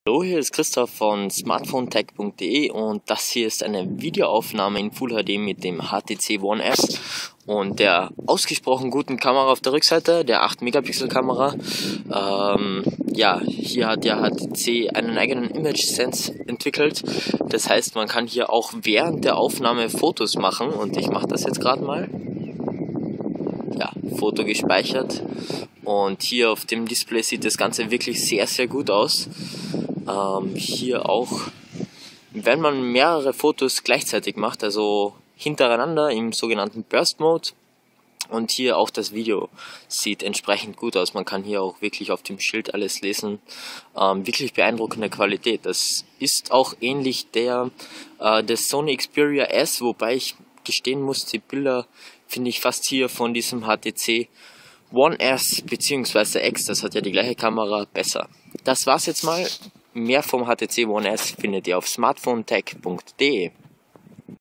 Hallo, hier ist Christoph von smartphonetech.de und das hier ist eine Videoaufnahme in Full HD mit dem HTC One S und der ausgesprochen guten Kamera auf der Rückseite, der 8 Megapixel Kamera. Hier hat der HTC einen eigenen Image Sense entwickelt. Das heißt, man kann hier auch während der Aufnahme Fotos machen und ich mache das jetzt gerade mal. Ja, Foto gespeichert und hier auf dem Display sieht das Ganze wirklich sehr, sehr gut aus. Hier auch, wenn man mehrere Fotos gleichzeitig macht, also hintereinander im sogenannten Burst Mode, und hier auch das Video sieht entsprechend gut aus. Man kann hier auch wirklich auf dem Schild alles lesen. Wirklich beeindruckende Qualität. Das ist auch ähnlich des Sony Xperia S, wobei ich gestehen muss, die Bilder finde ich fast hier von diesem HTC One S bzw. X, das hat ja die gleiche Kamera, besser. Das war's jetzt mal. Mehr vom HTC One S findet ihr auf smartphonetech.de.